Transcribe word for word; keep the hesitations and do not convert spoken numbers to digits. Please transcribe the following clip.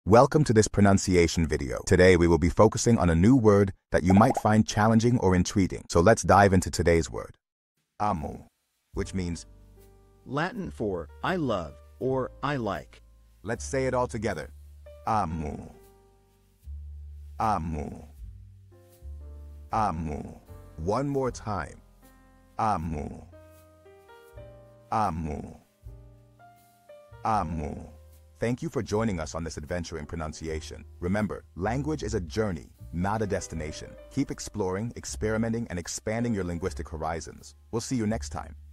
Welcome to this pronunciation video. Today we will be focusing on a new word that you might find challenging or intriguing. So let's dive into today's word. Amo, which means Latin for I love or I like. let's say it all together. Amo. Amo. Amo. One more time. Amo. Amo. Amo. Thank you for joining us on this adventure in pronunciation. Remember, language is a journey, not a destination. Keep exploring, experimenting, and expanding your linguistic horizons. We'll see you next time.